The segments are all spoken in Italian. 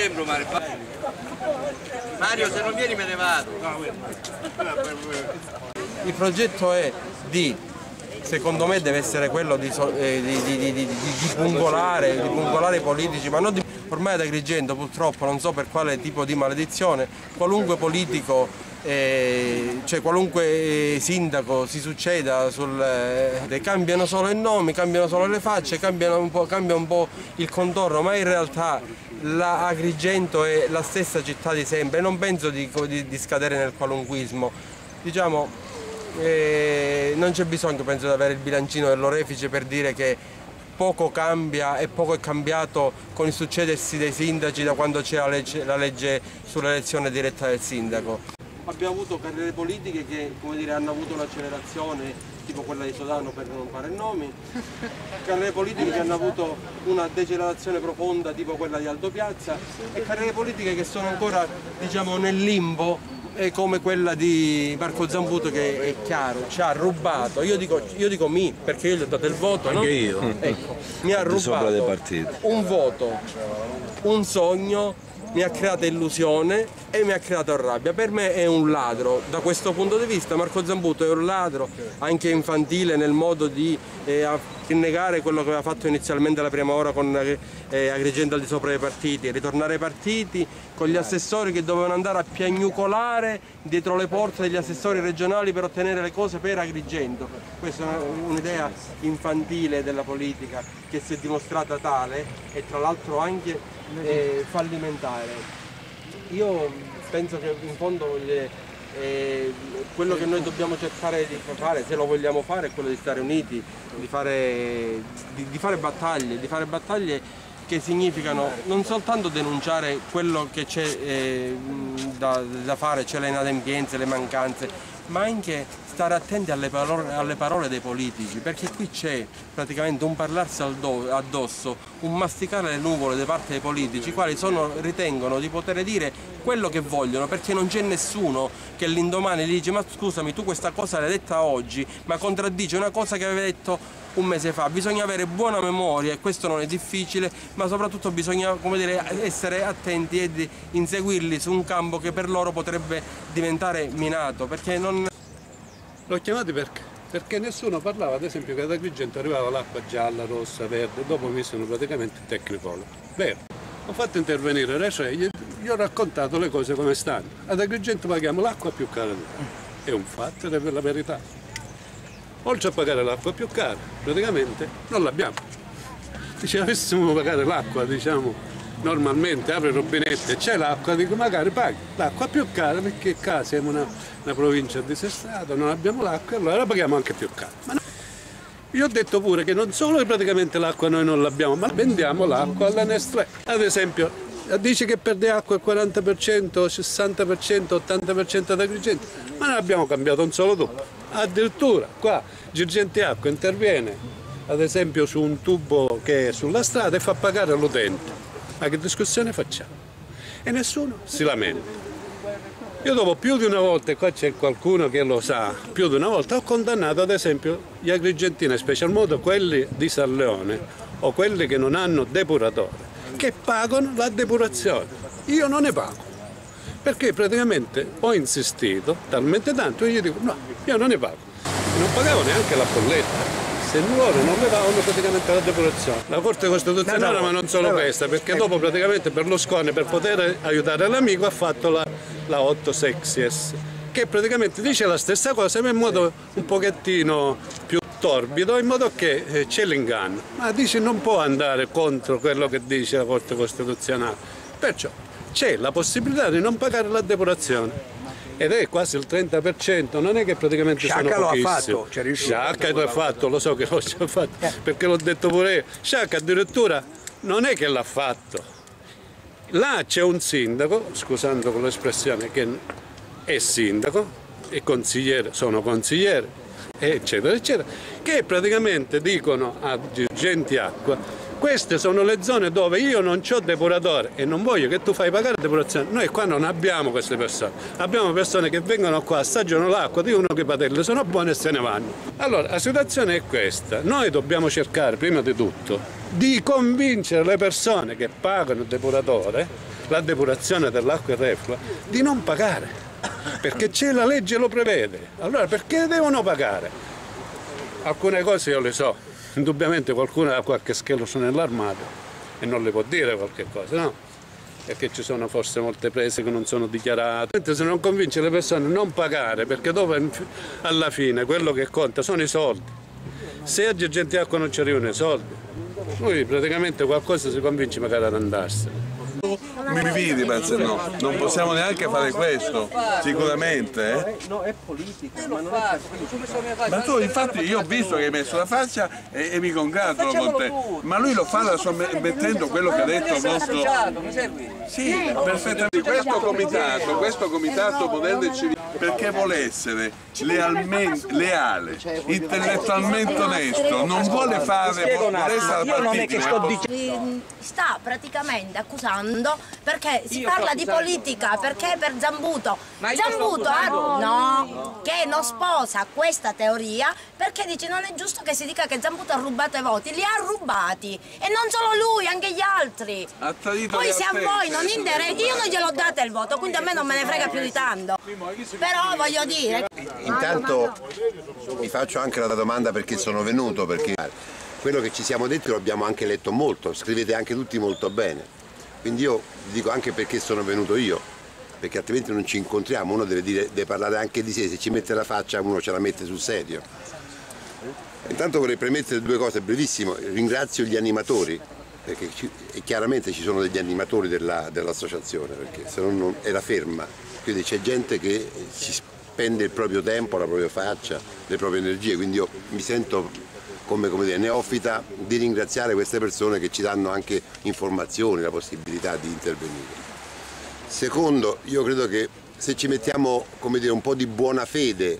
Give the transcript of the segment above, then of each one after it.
sembro Mario, se non vieni me ne vado. Il progetto è secondo me deve essere quello di pungolare i politici, ma non ormai ad Agrigento purtroppo, non so per quale tipo di maledizione, qualunque politico, cioè qualunque sindaco si succeda, cambiano solo i nomi, cambiano solo le facce, cambia un po' il contorno, ma in realtà Agrigento è la stessa città di sempre, non penso di scadere nel qualunquismo. Diciamo, non c'è bisogno, penso, di avere il bilancino dell'orefice per dire che poco cambia e poco è cambiato con il succedersi dei sindaci da quando c'è la legge sull'elezione diretta del sindaco. Abbiamo avuto carriere politiche che, come dire, hanno avuto un'accelerazione, tipo quella di Sodano per non fare nomi, carriere politiche che hanno avuto una decelerazione profonda tipo quella di Aldo Piazza e carriere politiche che sono ancora, diciamo, nel limbo, come quella di Marco Zambuto, che è chiaro, ci ha rubato, io dico perché io gli ho dato il voto, no? Anche io. Ecco, mi ha rubato un voto, un sogno, mi ha creato illusione e mi ha creato rabbia. Per me è un ladro, da questo punto di vista Marco Zambuto è un ladro, anche infantile nel modo di rinnegare quello che aveva fatto inizialmente la prima ora con Agrigento al di sopra dei partiti, ritornare ai partiti con gli assessori che dovevano andare a piagnucolare dietro le porte degli assessori regionali per ottenere le cose per Agrigento. Questa è un'idea infantile della politica che si è dimostrata tale e tra l'altro anche fallimentare. Io penso che in fondo quello che noi dobbiamo cercare di fare, se lo vogliamo fare, è quello di stare uniti, di fare battaglie che significano non soltanto denunciare quello che c'è da fare, cioè le inadempienze, le mancanze, ma anche stare attenti alle parole dei politici, perché qui c'è praticamente un parlarsi addosso, un masticare le nuvole da parte dei politici, i quali ritengono di poter dire quello che vogliono, perché non c'è nessuno che l'indomani gli dice: ma scusami, tu questa cosa l'hai detta oggi, ma contraddice una cosa che avevi detto un mese fa. Bisogna avere buona memoria e questo non è difficile, ma soprattutto bisogna, come dire, essere attenti e di inseguirli su un campo che per loro potrebbe diventare minato, perché non... L'ho chiamati perché nessuno parlava, ad esempio, che ad Agrigento arrivava l'acqua gialla, rossa, verde, dopo mi sono praticamente tecnicologo. Vero, ho fatto intervenire le gli ho raccontato le cose come stanno. Ad Agrigento paghiamo l'acqua più cara di tutti. È un fatto ed è per la verità. Oltre a pagare l'acqua più cara, praticamente non l'abbiamo. Se avessimo pagare l'acqua, diciamo, normalmente apre il rubinetto e c'è l'acqua, dico magari paghi l'acqua più cara, perché qua siamo una provincia dissestrata, non abbiamo l'acqua, allora paghiamo anche più cara. Ma no. Io ho detto pure che non solo praticamente l'acqua noi non l'abbiamo, ma vendiamo l'acqua alla Nestlé. Ad esempio, dice che perde acqua il 40%, 60%, 80% ad Agrigento, ma noi abbiamo cambiato un solo tubo. Addirittura qua Girgenti Acqua interviene, ad esempio, su un tubo che è sulla strada e fa pagare all'utente. Ma che discussione facciamo? E nessuno si lamenta. Io dopo più di una volta, e qua c'è qualcuno che lo sa, più di una volta ho condannato ad esempio gli agrigentini, in special modo quelli di San Leone o quelli che non hanno depuratore, che pagano la depurazione. Io non ne pago, perché praticamente ho insistito talmente tanto, io dico no, io non ne pago. Non pagavo neanche la bolletta. Se loro non levavano praticamente la depurazione. La Corte Costituzionale, ma non solo questa, perché dopo praticamente Berlusconi, per poter aiutare l'amico, ha fatto la 8 Sexies, che praticamente dice la stessa cosa ma in modo un pochettino più torbido, in modo che c'è l'inganno. Ma dice non può andare contro quello che dice la Corte Costituzionale. Perciò c'è la possibilità di non pagare la depurazione. Ed è quasi il 30%, non è che praticamente Sciacca sono pochissimi. Lo ha fatto, Sciacca lo ha fatto, lo so che lo ha fatto, perché l'ho detto pure io. Sciacca addirittura non è che l'ha fatto. Là c'è un sindaco, scusando con l'espressione, che è sindaco, e consigliere, sono consigliere, eccetera, eccetera, che praticamente dicono a Girgenti Acqua: queste sono le zone dove io non ho depuratore e non voglio che tu fai pagare depurazione. Noi qua non abbiamo queste persone, abbiamo persone che vengono qua, assaggiano l'acqua, dicono che i patelli sono buoni e se ne vanno. Allora la situazione è questa: noi dobbiamo cercare prima di tutto di convincere le persone che pagano il depuratore la depurazione dell'acqua reflua, di non pagare, perché c'è la legge lo prevede. Allora perché devono pagare? Alcune cose io le so, indubbiamente qualcuno ha qualche scheletro nell'armadio e non le può dire qualche cosa, no? Perché ci sono forse molte prese che non sono dichiarate. Se non convince le persone a non pagare, perché dopo alla fine quello che conta sono i soldi. Se a Girgenti Acqua non ci arrivano i soldi, lui praticamente qualcosa si convince magari ad andarsene. Mi vedi, ma se no, non possiamo neanche fare questo, sicuramente. No, è politica, ma non è Ma tu infatti io ho visto che hai messo la faccia e mi congratulo con te, ma lui lo fa mettendo quello che ha detto il nostro... Sì, perfettamente. Questo comitato potente e civile, perché vuole essere leale, intellettualmente onesto, non vuole fare, vuole essere partito. Sta praticamente accusando perché si parla di politica, perché per Zambuto che non sposa questa teoria, perché dice non è giusto che si dica che Zambuto ha rubato i voti, li ha rubati e non solo lui, anche gli altri. Poi se a voi non interessa, io non gliel'ho data il voto, quindi a me non me ne frega più di tanto, però voglio dire. Intanto mi faccio anche la domanda perché sono venuto, perché quello che ci siamo detti lo abbiamo anche letto molto, scrivete anche tutti molto bene, quindi io dico anche perché sono venuto io, perché altrimenti non ci incontriamo, uno deve parlare anche di sé, se ci mette la faccia uno ce la mette sul serio. Intanto vorrei premettere due cose brevissimo, ringrazio gli animatori, perché chiaramente ci sono degli animatori dell'associazione, perché se no non era ferma, quindi c'è gente che ci spende il proprio tempo, la propria faccia, le proprie energie, quindi io mi sento come dire, neofita di ringraziare queste persone che ci danno anche informazioni, la possibilità di intervenire. Secondo, io credo che se ci mettiamo come dire, un po' di buona fede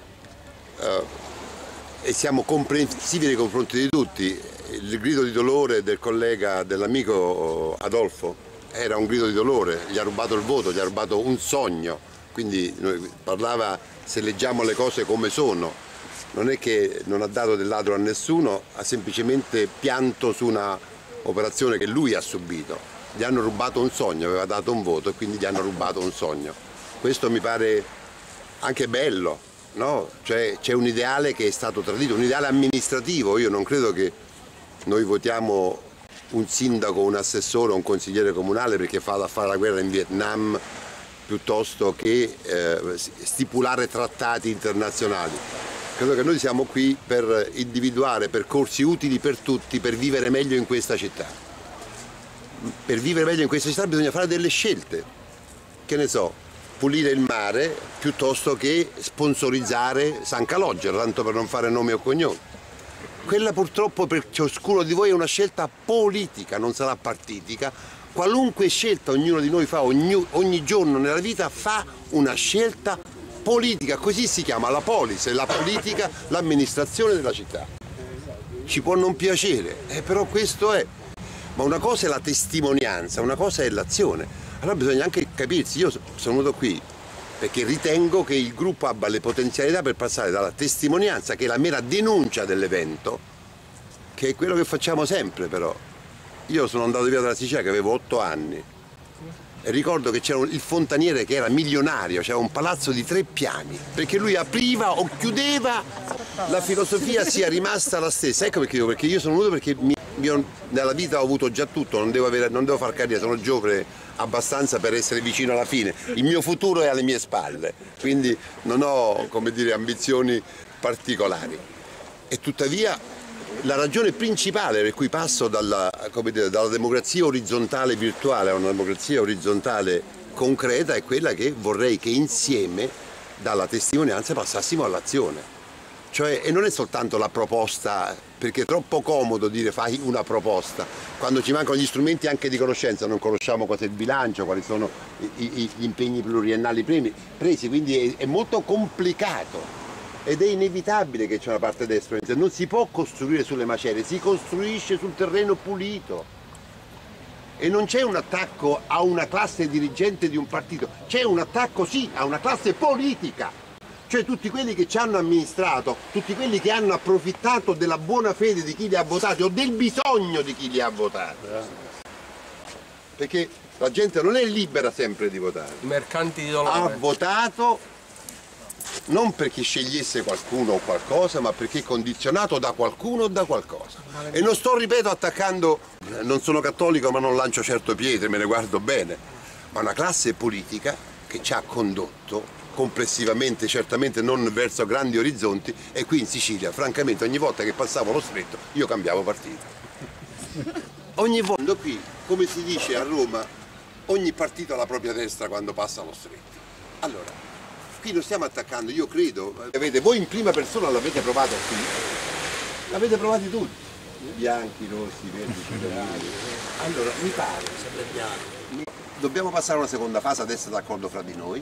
e siamo comprensivi nei confronti di tutti, il grido di dolore del collega, dell'amico Adolfo era un grido di dolore, gli ha rubato il voto, gli ha rubato un sogno, quindi parlava, se leggiamo le cose come sono, non è che non ha dato del ladro a nessuno, ha semplicemente pianto su una operazione che lui ha subito. Gli hanno rubato un sogno, aveva dato un voto e quindi gli hanno rubato un sogno. Questo mi pare anche bello, no? Cioè c'è un ideale che è stato tradito, un ideale amministrativo. Io non credo che noi votiamo un sindaco, un assessore, un consigliere comunale perché fa a fare la guerra in Vietnam piuttosto che stipulare trattati internazionali. Credo che noi siamo qui per individuare percorsi utili per tutti per vivere meglio in questa città. Per vivere meglio in questa città bisogna fare delle scelte, che ne so, pulire il mare piuttosto che sponsorizzare San Calogero, tanto per non fare nome o cognome. Quella purtroppo per ciascuno di voi è una scelta politica, non sarà partitica. Qualunque scelta ognuno di noi fa, ogni giorno nella vita fa una scelta politica, così si chiama la polis, la politica, l'amministrazione della città. Ci può non piacere, però questo è. Ma una cosa è la testimonianza, una cosa è l'azione. Allora bisogna anche capirsi, io sono venuto qui perché ritengo che il gruppo abbia le potenzialità per passare dalla testimonianza, che è la mera denuncia dell'evento, che è quello che facciamo sempre però. Io sono andato via dalla Sicilia che avevo 8 anni e ricordo che c'era il fontaniere che era milionario, c'era un palazzo di 3 piani, perché lui apriva o chiudeva, la filosofia sia rimasta la stessa. Ecco perché io sono venuto, perché nella vita ho avuto già tutto, non devo far carriera, sono giovane abbastanza per essere vicino alla fine, il mio futuro è alle mie spalle, quindi non ho, come dire, ambizioni particolari. E tuttavia la ragione principale per cui passo dalla democrazia orizzontale virtuale a una democrazia orizzontale concreta è quella che vorrei che insieme dalla testimonianza passassimo all'azione. Cioè, e non è soltanto la proposta, perché è troppo comodo dire fai una proposta, quando ci mancano gli strumenti anche di conoscenza, non conosciamo cos'è il bilancio, quali sono gli impegni pluriennali presi, quindi è molto complicato. Ed è inevitabile che c'è una parte destra, non si può costruire sulle macerie, si costruisce sul terreno pulito. E non c'è un attacco a una classe dirigente di un partito, c'è un attacco sì a una classe politica. Cioè tutti quelli che ci hanno amministrato, tutti quelli che hanno approfittato della buona fede di chi li ha votati o del bisogno di chi li ha votati. Perché La gente non è libera sempre di votare. I mercanti di dolore. Ha votato non perché scegliesse qualcuno o qualcosa, ma perché condizionato da qualcuno o da qualcosa. E non sto, ripeto, attaccando, non sono cattolico ma non lancio certo pietre, me ne guardo bene, ma una classe politica che ci ha condotto complessivamente, certamente non verso grandi orizzonti, e qui in Sicilia, francamente, ogni volta che passavo lo stretto io cambiavo partito. Ogni volta qui, come si dice a Roma, ogni partito ha la propria destra quando passa lo stretto. Allora, qui lo stiamo attaccando, io credo, voi in prima persona l'avete provato qui, l'avete provati tutti, bianchi, rossi, verdi, cittadini. Allora, mi pare, dobbiamo passare a una seconda fase, ad essere d'accordo fra di noi,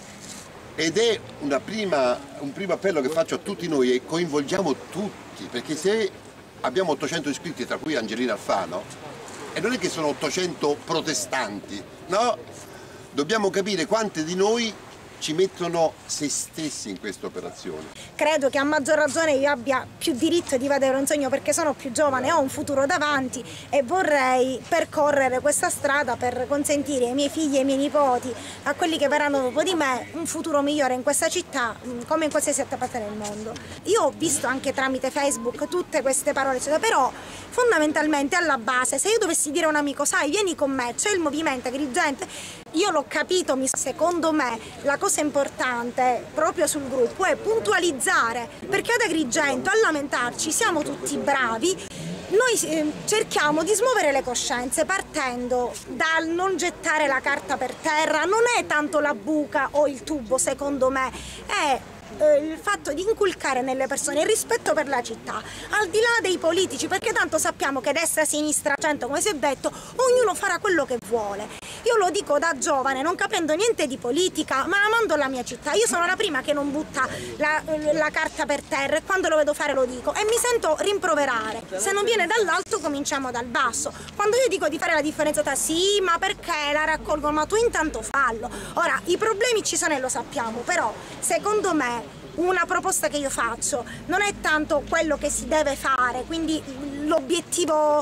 ed è un primo appello che faccio a tutti noi, e coinvolgiamo tutti, perché se abbiamo 800 iscritti, tra cui Angelina Alfano, e non è che sono 800 protestanti, no? Dobbiamo capire quanti di noi ci mettono se stessi in questa operazione. Credo che a maggior ragione io abbia più diritto di vedere un sogno, perché sono più giovane, ho un futuro davanti e vorrei percorrere questa strada per consentire ai miei figli e ai miei nipoti, a quelli che verranno dopo di me, un futuro migliore in questa città come in qualsiasi altra parte del mondo. Io ho visto anche tramite Facebook tutte queste parole, però fondamentalmente alla base, se io dovessi dire a un amico, sai, vieni con me, c'è il movimento Agrigento, io l'ho capito, secondo me la cosa importante proprio sul gruppo è puntualizzare, perché ad Agrigento a lamentarci siamo tutti bravi. Noi cerchiamo di smuovere le coscienze partendo dal non gettare la carta per terra, non è tanto la buca o il tubo, secondo me, è il fatto di inculcare nelle persone il rispetto per la città, al di là dei politici, perché tanto sappiamo che destra, sinistra, centro, come si è detto, ognuno farà quello che vuole. Io lo dico da giovane, non capendo niente di politica, ma amando la mia città. Io sono la prima che non butta la carta per terra, e quando lo vedo fare lo dico, e mi sento rimproverare. Se non viene dall'alto cominciamo dal basso. Quando io dico di fare la differenza tra sì, ma perché la raccolgono, ma tu intanto fallo. Ora, i problemi ci sono e lo sappiamo, però secondo me una proposta che io faccio non è tanto quello che si deve fare, quindi l'obiettivo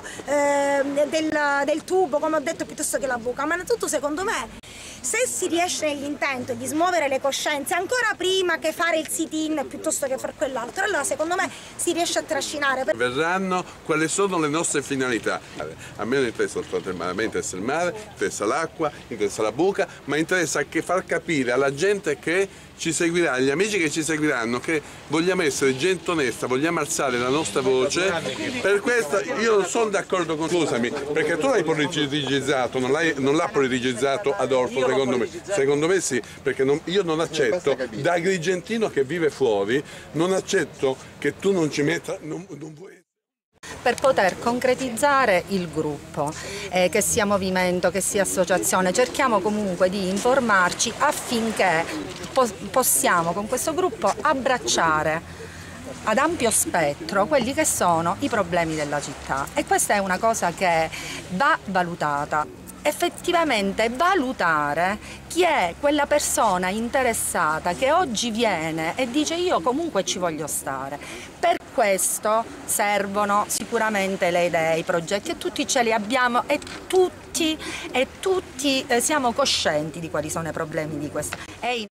del tubo, come ho detto, piuttosto che la buca, ma innanzitutto secondo me se si riesce nell'intento di smuovere le coscienze ancora prima che fare il sit-in piuttosto che fare quell'altro, allora secondo me si riesce a trascinare. Verranno quali sono le nostre finalità. A me non interessa soltanto il mare, a me interessa il mare, interessa l'acqua, interessa la buca, ma interessa anche far capire alla gente che ci seguirà, agli amici che ci seguiranno, che vogliamo essere gente onesta, vogliamo alzare la nostra voce. Per questo io non sono d'accordo con, scusami, perché tu l'hai politicizzato, non l'ha politicizzato Adolfo, secondo me sì, perché io non accetto, da agrigentino che vive fuori, non accetto che tu non ci metta, non vuoi. Per poter concretizzare il gruppo, che sia movimento, che sia associazione, cerchiamo comunque di informarci affinché possiamo con questo gruppo abbracciare ad ampio spettro quelli che sono i problemi della città, e questa è una cosa che va valutata. Effettivamente valutare chi è quella persona interessata che oggi viene e dice io comunque ci voglio stare. Per questo servono sicuramente le idee, i progetti, e tutti ce li abbiamo e tutti siamo coscienti di quali sono i problemi di questa.